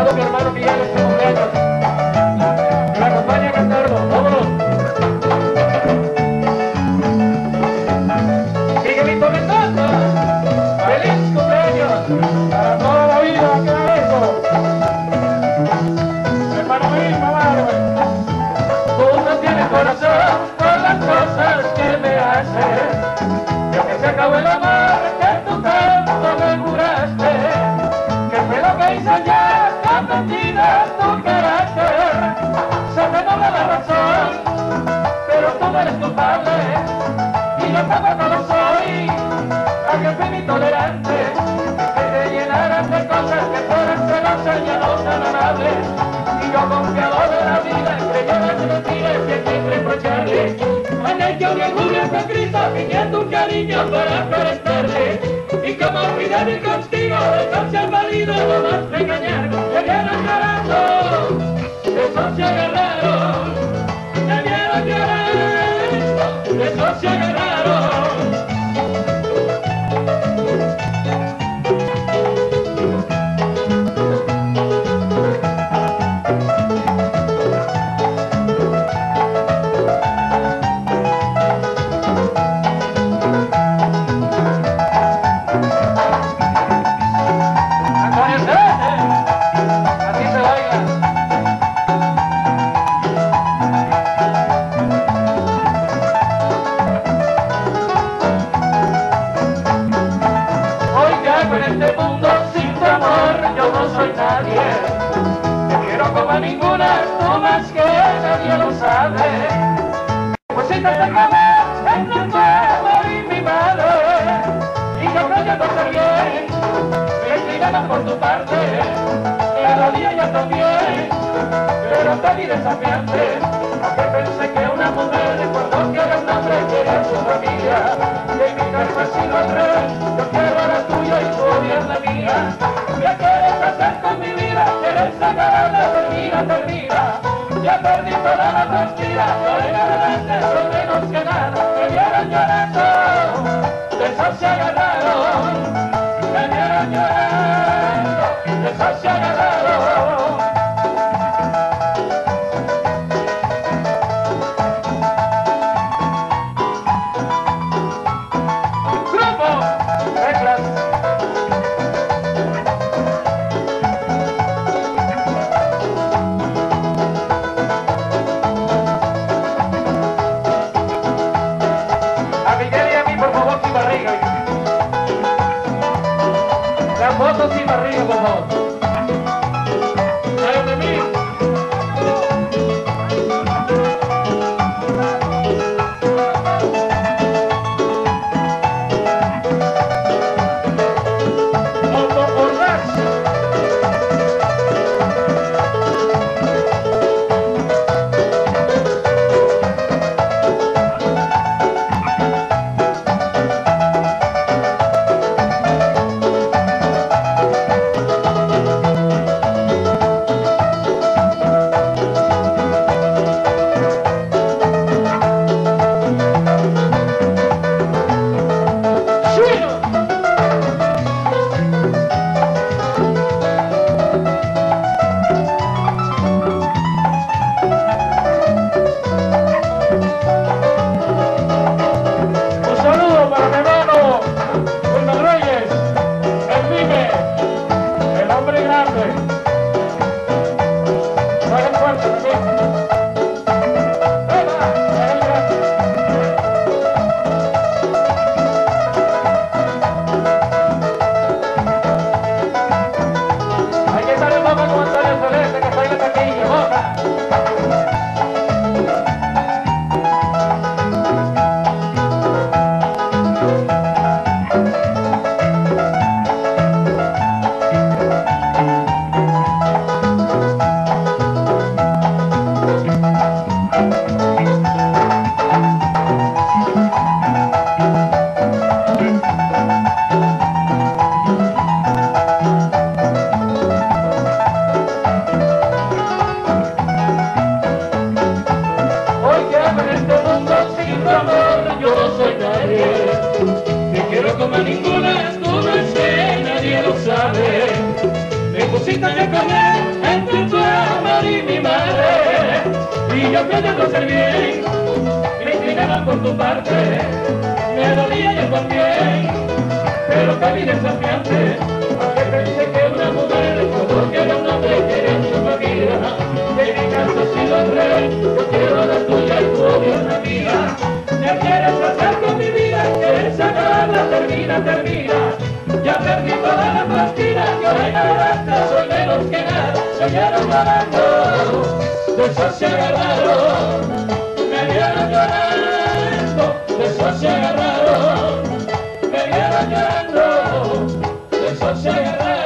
dedicado a mi hermano Miguel en su cumpleaños. Que me acompaña a cantarlo. ¡Vámonos! Sigue mi Mendoza. ¡Feliz cumpleaños! Para toda la vida, que eso. Hermano mío, madre. Tú no tienes corazón por las cosas que me haces. Ya que se acabó el amor que tú tanto me juraste. Que fue lo que hice ya, convertida en tu carácter. Se me dobla la razón, pero tú no eres culpable. Y yo tampoco lo soy, aunque fui intolerante. Que te llenaran de cosas que fueran celosas y no tan amables. Y yo confiado de la vida, creyó las mentiras y a quien reprocharle. Han hecho mi orgullo con Cristo, pidiendo un cariño para aparentarle. Y como olvidar ir contigo, entonces al marido lo vas a engañar. Me vieron llorando, eso se agarraron. Me vieron llorando, eso se agarraron. En este mundo sin tu amor yo no soy nadie. Te quiero como a ninguna, tú más que nadie lo sabe. Pues si te tengo más, en tu cuerpo y mi madre. Y que aprendiendo a ser bien, me inclinaba por tu parte. Cada día yo también, pero te vi desafiante. Aunque pensé que una mujer cuando quiere un hombre quiere a su familia. Y en mi caso ha sido al revés. Yo quiero a la tuya y tú odias la mía. ¿Qué quieres hacer con mi vida? ¿Quieres sacarla? Termina. Ya perdí toda la tranquila. Por en adelante soy menos que nada. Me vieron llorando, de eso se agarraron. Me vieron llorando, de eso se agarraron. Las fotos sin barriga, por favor. ¡Ay, de mí! como a ninguna, tú no es que nadie lo sabe. Me pusiste a comer padre y mi madre, y yo queriendo ser bien, me inclinaban por tu parte, me dolía yo también, pero que vi desafiante, aunque pensé que una mujer, como que era un hombre que en su familia, que en mi caso ha sido el rey, yo quiero la tuya y tu obvio la mía, me quieres hacer con mi vida, quieres acabarla, termina, ya perdí toda la pastilla, yo en adelante soy menos que nada, se vieron llorando, de eso se agarraron, me vieron llorando, de eso se agarraron, me vieron llorando, de eso se agarraron.